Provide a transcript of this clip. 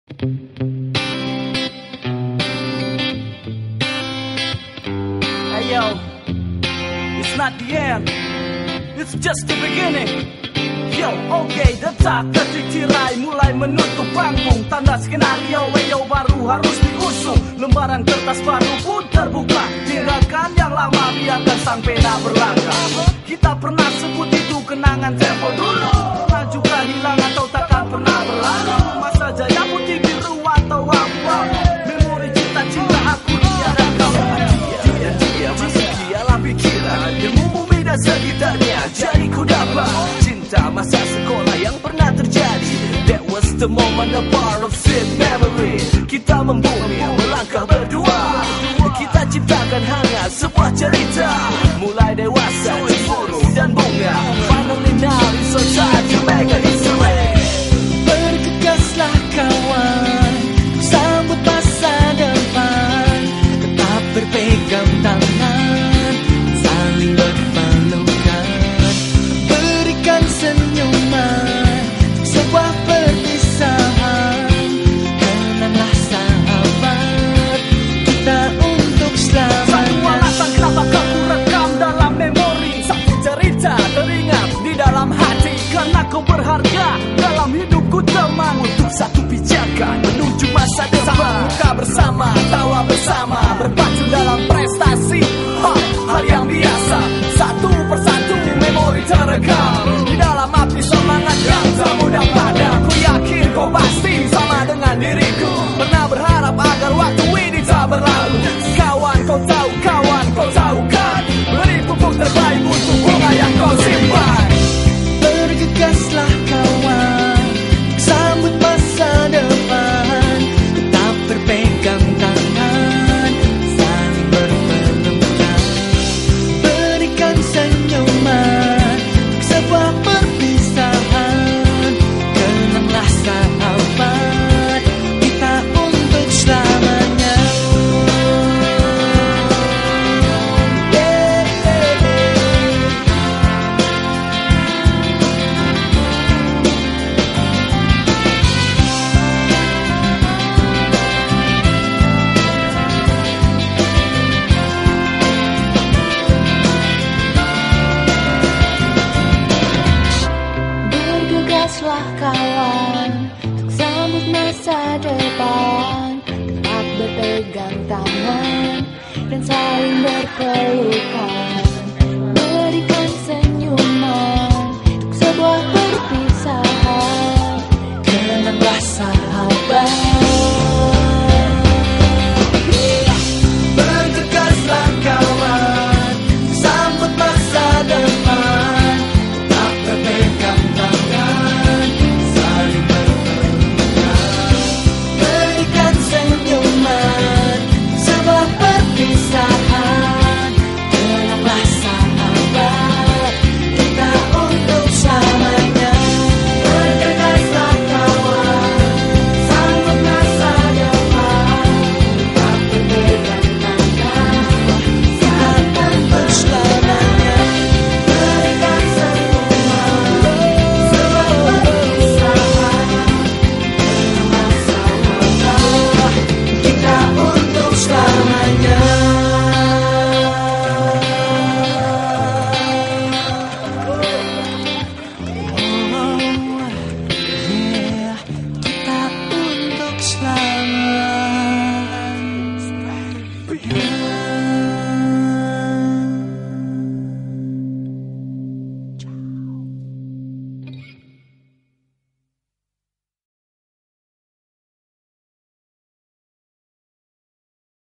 Hey yo, it's not the end, it's just the beginning. Yo, oke, detak detik tirai mulai menutup panggung. Tanda skenario yo baru harus diusung. Lembaran kertas baru pun terbuka. Tinggalkan yang lama, biarkan sang pena berlangkah. Kita pernah sebut itu kenangan tempo dulu. Pernah juga hilang atau takkan pernah berlalu. Masa jaya putih biru atau abu-abu. Memori cinta-cinta aku dia dan kamu. Dia masih dialah pikiran. Ilmu bumi dan sekitarnya jadi ku dapat. Cinta masa sekolah yang pernah terjadi. That was the moment, a part of sweet memory. Kita membumi, melangkah berdua. Kita ciptakan hangat sebuah cerita. Mulai dewasa, cemburu dan bunga. Finally now it's so time to make a history. Bergegaslah kawan, sambut masa depan. Tetap berpegang tangan, saling berpelukan. Berikan senyuman, sebuah perpisahan. Kenanglah sahabat, kita untuk selamanya. Satu alasan kenapa kau rekam dalam memori. Satu cerita teringat di dalam hati. Karena kau berharga dalam hidupku, teman. Untuk satu pijakan menuju masa depan. Buka bersama, tawa bersama, berpacu dalam prestasi. Hal yang biasa. Satu persatu memori terekam di dalam api semangat yang tak mudah padam. Ku yakin kau pasti sama dengan diriku. Pernah berharap agar waktu ini tak berlalu. Kawan kau tahu kan. Beri pupuk terbaik untuk bunga yang kau simpan. Bergegaslah kawan, sambut masa depan. Tetap berpegang tangan, saling berpelukan. Berikan senyuman, sebuah perpisahan. Kenanglah sahabat, kita untuk selamanya. Bergegaslah kawan, untuk sambut masa depan. Tetap berpegang tangan dan saling berpelukan.